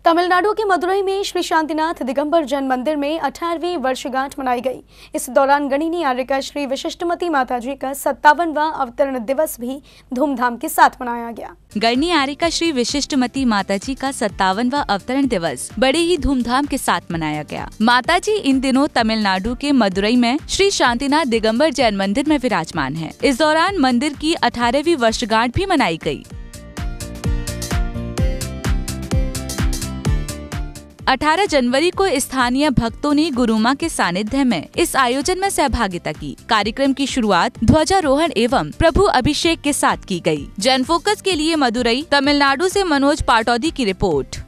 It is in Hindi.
तमिलनाडु के मदुरई में श्री शांतिनाथ दिगंबर जैन मंदिर में 18वीं वर्षगांठ मनाई गई। इस दौरान गणिनी आर्यका श्री विशिष्टमती माताजी का 57वां अवतरण दिवस भी धूमधाम के साथ मनाया गया। गणिनी आर्यका श्री विशिष्टमती माताजी का 57वां अवतरण दिवस बड़े ही धूमधाम के साथ मनाया गया। माताजी इन दिनों तमिलनाडु के मदुरई में श्री शांतिनाथ दिगंबर जैन मंदिर में विराजमान है। इस दौरान मंदिर की 18वीं वर्षगांठ भी मनाई गई। 18 जनवरी को स्थानीय भक्तों ने गुरु मां के सानिध्य में इस आयोजन में सहभागिता की। कार्यक्रम की शुरुआत ध्वजारोहण एवं प्रभु अभिषेक के साथ की गई। जन फोकस के लिए मदुरई, तमिलनाडु से मनोज पाटौदी की रिपोर्ट।